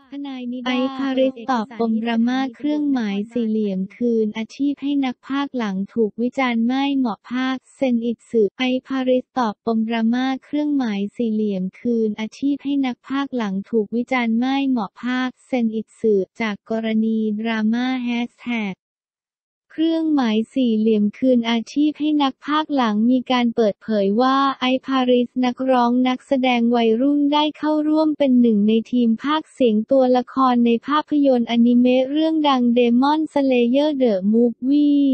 ทนายนิไอด้าซ์ พาริสตอบปมดราม่าเครื่องหมายสี่เหลี่ยมคืนอาชีพให้นักพากย์หลังถูกวิจารณ์ไม่เหมาะพากย์เซนอิตสึไอซ์ พาริสตอบปมดราม่าเครื่องหมายสี่เหลี่ยมคืนอาชีพให้นักพากย์หลังถูกวิจารณ์ไม่เหมาะพากย์เซนอิตสึจากกรณีดราม่าแฮชแท็กเครื่องหมายสี่เหลี่ยมคืนอาชีพให้นักพากย์หลังมีการเปิดเผยว่าไอซ์ พาริสนักร้องนักแสดงวัยรุ่นได้เข้าร่วมเป็นหนึ่งในทีมพากย์เสียงตัวละครในภาพยนตร์อนิเมะเรื่องดัง Demon Slayer The Movie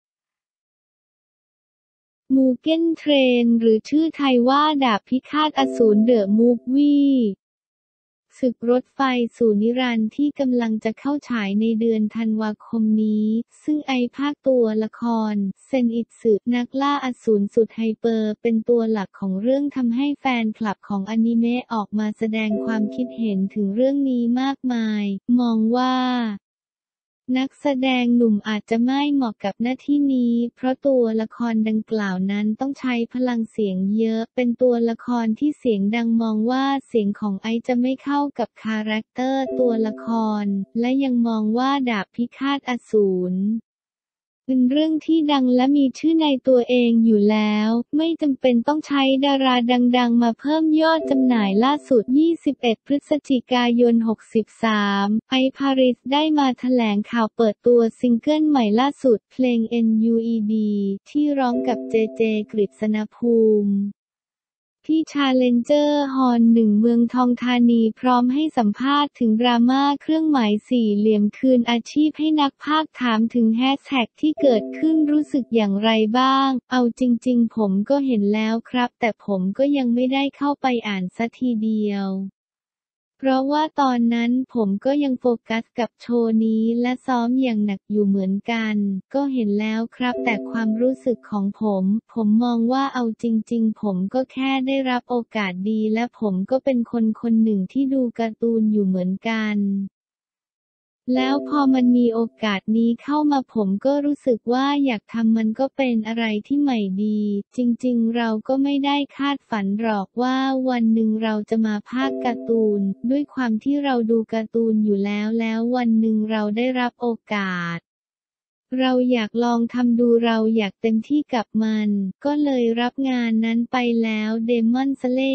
Mugen Train หรือชื่อไทยว่าดาบพิฆาตอสูร The Movieศึกรถไฟสู่นิรันดร์ที่กำลังจะเข้าฉายในเดือนธันวาคมนี้ซึ่งไอภาคตัวละครเซนอิตสึนักล่าอสูรสุดไฮเปอร์เป็นตัวหลักของเรื่องทำให้แฟนคลับของอนิเมะออกมาแสดงความคิดเห็นถึงเรื่องนี้มากมายมองว่านักแสดงหนุ่มอาจจะไม่เหมาะกับหน้าที่นี้เพราะตัวละครดังกล่าวนั้นต้องใช้พลังเสียงเยอะเป็นตัวละครที่เสียงดังมองว่าเสียงของไอซ์จะไม่เข้ากับคาแรคเตอร์ตัวละครและยังมองว่าดาบพิฆาตอสูรเป็นเรื่องที่ดังและมีชื่อในตัวเองอยู่แล้วไม่จำเป็นต้องใช้ดาราดังๆมาเพิ่มยอดจำหน่ายล่าสุด21พฤศจิกายน63ไอซ์ พาริสได้มาแถลงข่าวเปิดตัวซิงเกิลใหม่ล่าสุดเพลง NUED ที่ร้องกับเจเจ กฤษณภูมิที่ Challenger Hall 1 เมืองทองธานีพร้อมให้สัมภาษณ์ถึงดราม่าเครื่องหมายสี่เหลี่ยมคืนอาชีพให้นักพากย์ถามถึงแฮชแท็กที่เกิดขึ้นรู้สึกอย่างไรบ้างเอาจริงๆผมก็เห็นแล้วครับแต่ผมก็ยังไม่ได้เข้าไปอ่านซะทีเดียวเพราะว่าตอนนั้นผมก็ยังโฟกัสกับโชว์นี้และซ้อมอย่างหนักอยู่เหมือนกันก็เห็นแล้วครับแต่ความรู้สึกของผมมองว่าเอาจริงๆผมก็แค่ได้รับโอกาสดีและผมก็เป็นคนหนึ่งที่ดูการ์ตูนอยู่เหมือนกันแล้วพอมันมีโอกาสนี้เข้ามาผมก็รู้สึกว่าอยากทำมันก็เป็นอะไรที่ใหม่ดีจริงๆเราก็ไม่ได้คาดฝันหรอกว่าวันหนึ่งเราจะมาพากย์การ์ตูนด้วยความที่เราดูการ์ตูนอยู่แล้ววันหนึ่งเราได้รับโอกาสเราอยากลองทำดูเราอยากเต็มที่กับมันก็เลยรับงานนั้นไปแล้ว Demon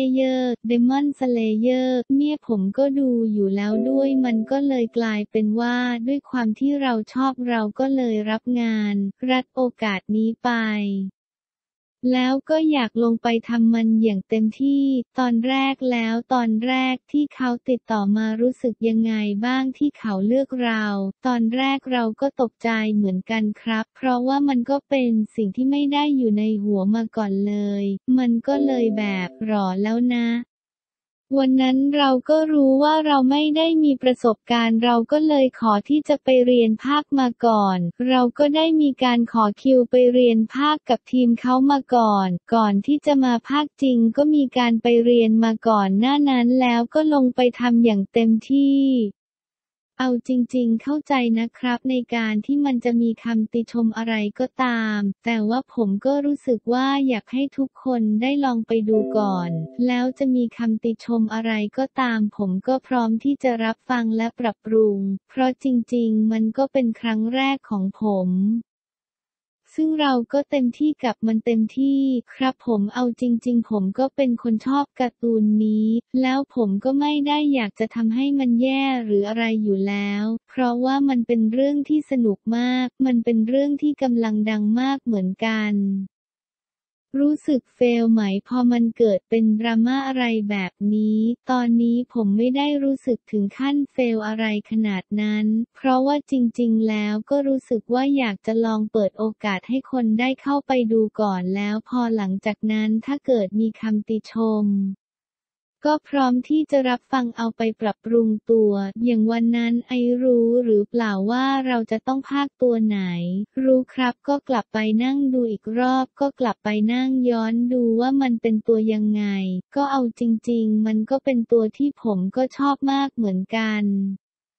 Slayer เนี่ยผมก็ดูอยู่แล้วด้วยมันก็เลยกลายเป็นว่าด้วยความที่เราชอบเราก็เลยรับงานรับโอกาสนี้ไปแล้วก็อยากลงไปทำมันอย่างเต็มที่ตอนแรกที่เขาติดต่อมารู้สึกยังไงบ้างที่เขาเลือกเราตอนแรกเราก็ตกใจเหมือนกันครับเพราะว่ามันก็เป็นสิ่งที่ไม่ได้อยู่ในหัวมาก่อนเลยมันก็เลยแบบหรอแล้วนะวันนั้นเราก็รู้ว่าเราไม่ได้มีประสบการณ์เราก็เลยขอที่จะไปเรียนพากย์มาก่อนเราก็ได้มีการขอคิวไปเรียนพากย์กับทีมเขามาก่อนที่จะมาพากย์จริงก็มีการไปเรียนมาก่อนหน้านั้นแล้วก็ลงไปทำอย่างเต็มที่เอาจริงๆเข้าใจนะครับในการที่มันจะมีคำติชมอะไรก็ตามแต่ว่าผมก็รู้สึกว่าอยากให้ทุกคนได้ลองไปดูก่อนแล้วจะมีคำติชมอะไรก็ตามผมก็พร้อมที่จะรับฟังและปรับปรุงเพราะจริงๆมันก็เป็นครั้งแรกของผมซึ่งเราก็เต็มที่กับมันเต็มที่ครับผมเอาจริงๆผมก็เป็นคนชอบการ์ตูนนี้แล้วผมก็ไม่ได้อยากจะทำให้มันแย่หรืออะไรอยู่แล้วเพราะว่ามันเป็นเรื่องที่สนุกมากมันเป็นเรื่องที่กำลังดังมากเหมือนกันรู้สึกเฟลไหมพอมันเกิดเป็นดราม่าอะไรแบบนี้ตอนนี้ผมไม่ได้รู้สึกถึงขั้นเฟลอะไรขนาดนั้นเพราะว่าจริงๆแล้วก็รู้สึกว่าอยากจะลองเปิดโอกาสให้คนได้เข้าไปดูก่อนแล้วพอหลังจากนั้นถ้าเกิดมีคำติชมก็พร้อมที่จะรับฟังเอาไปปรับปรุงตัวอย่างวันนั้นไอรู้หรือเปล่าว่าเราจะต้องพากย์ตัวไหนรู้ครับก็กลับไปนั่งดูอีกรอบก็กลับไปนั่งย้อนดูว่ามันเป็นตัวยังไงก็เอาจริงๆมันก็เป็นตัวที่ผมก็ชอบมากเหมือนกัน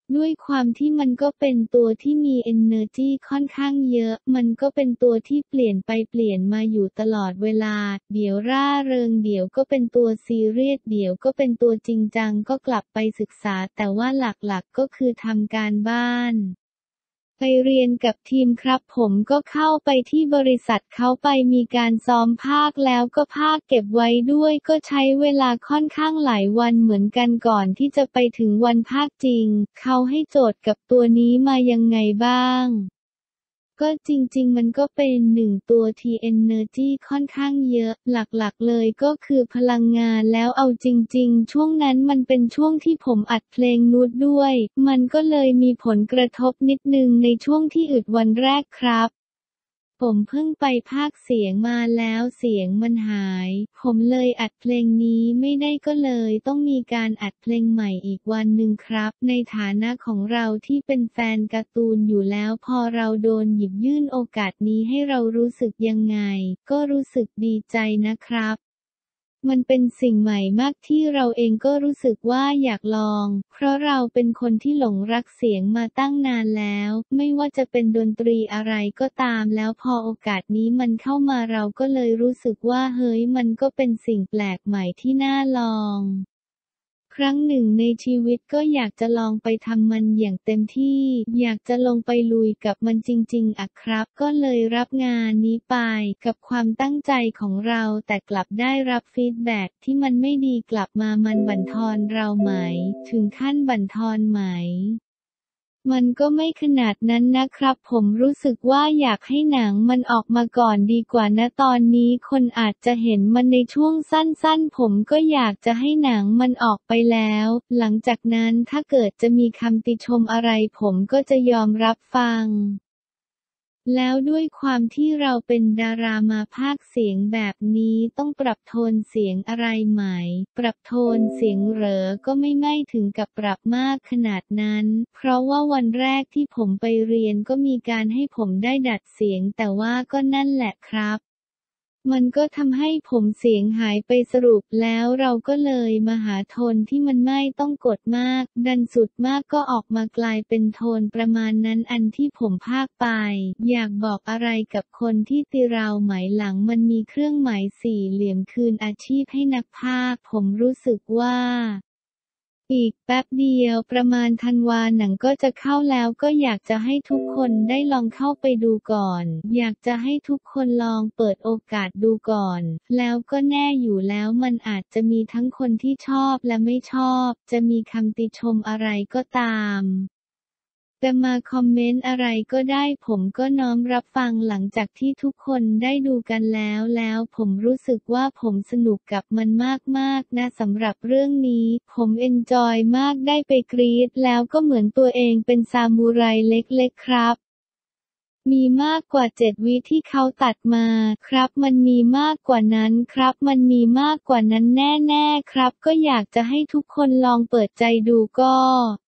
ด้วยความที่มันก็เป็นตัวที่มีเอเนอร์จีค่อนข้างเยอะ มันก็เป็นตัวที่เปลี่ยนไปเปลี่ยนมาอยู่ตลอดเวลา เดี๋ยวร่าเริงเดี๋ยวก็เป็นตัวซีเรียสเดี๋ยวก็เป็นตัวจริงจังก็กลับไปศึกษาแต่ว่าหลักๆก็คือทำการบ้านไปเรียนกับทีมครับผมก็เข้าไปที่บริษัทเขาไปมีการซ้อมพากย์แล้วก็พากย์เก็บไว้ด้วยก็ใช้เวลาค่อนข้างหลายวันเหมือนกันก่อนที่จะไปถึงวันพากย์จริงเขาให้โจทย์กับตัวนี้มายังไงบ้างก็จริงๆมันก็เป็นหนึ่งตัวที่ Energy ค่อนข้างเยอะหลักๆเลยก็คือพลังงานแล้วเอาจริงๆช่วงนั้นมันเป็นช่วงที่ผมอัดเพลงนูดด้วยมันก็เลยมีผลกระทบนิดนึงในช่วงที่อึดวันแรกครับผมเพิ่งไปพากย์เสียงมาแล้วเสียงมันหายผมเลยอัดเพลงนี้ไม่ได้ก็เลยต้องมีการอัดเพลงใหม่อีกวันหนึ่งครับในฐานะของเราที่เป็นแฟนการ์ตูนอยู่แล้วพอเราโดนหยิบยื่นโอกาสนี้ให้เรารู้สึกยังไงก็รู้สึกดีใจนะครับมันเป็นสิ่งใหม่มากที่เราเองก็รู้สึกว่าอยากลองเพราะเราเป็นคนที่หลงรักเสียงมาตั้งนานแล้วไม่ว่าจะเป็นดนตรีอะไรก็ตามแล้วพอโอกาสนี้มันเข้ามาเราก็เลยรู้สึกว่าเฮ้ยมันก็เป็นสิ่งแปลกใหม่ที่น่าลองครั้งหนึ่งในชีวิตก็อยากจะลองไปทำมันอย่างเต็มที่อยากจะลงไปลุยกับมันจริงๆอะครับก็เลยรับงานนี้ไปกับความตั้งใจของเราแต่กลับได้รับฟีดแบ็กที่มันไม่ดีกลับมามันบั่นทอนเราไหมถึงขั้นบั่นทอนไหมมันก็ไม่ขนาดนั้นนะครับผมรู้สึกว่าอยากให้หนังมันออกมาก่อนดีกว่านะตอนนี้คนอาจจะเห็นมันในช่วงสั้นๆผมก็อยากจะให้หนังมันออกไปแล้วหลังจากนั้นถ้าเกิดจะมีคำติชมอะไรผมก็จะยอมรับฟังแล้วด้วยความที่เราเป็นดารามาพากย์เสียงแบบนี้ต้องปรับโทนเสียงอะไรไหมปรับโทนเสียงเหรอก็ไม่ถึงกับปรับมากขนาดนั้นเพราะว่าวันแรกที่ผมไปเรียนก็มีการให้ผมได้ดัดเสียงแต่ว่าก็นั่นแหละครับมันก็ทำให้ผมเสียงหายไปสรุปแล้วเราก็เลยมาหาโทนที่มันไม่ต้องกดมากดันสุดมากก็ออกมากลายเป็นโทนประมาณนั้นอันที่ผมพากย์ไปอยากบอกอะไรกับคนที่ตีเราไหมหลังมันมีเครื่องหมายสี่เหลี่ยมคืนอาชีพให้นักพากย์ผมรู้สึกว่าอีกแป๊บเดียวประมาณธันวาหนังก็จะเข้าแล้วก็อยากจะให้ทุกคนได้ลองเข้าไปดูก่อนอยากจะให้ทุกคนลองเปิดโอกาสดูก่อนแล้วก็แน่อยู่แล้วมันอาจจะมีทั้งคนที่ชอบและไม่ชอบจะมีคำติชมอะไรก็ตามจะมาคอมเมนต์อะไรก็ได้ผมก็น้อมรับฟังหลังจากที่ทุกคนได้ดูกันแล้วผมรู้สึกว่าผมสนุกกับมันมากๆนะสำหรับเรื่องนี้ผมเอนจอยมากได้ไปกรี๊ดแล้วก็เหมือนตัวเองเป็นซามูไรเล็กๆครับมีมากกว่า7วิที่เขาตัดมาครับมันมีมากกว่านั้นครับมันมีมากกว่านั้นแน่ๆครับก็อยากจะให้ทุกคนลองเปิดใจดูก็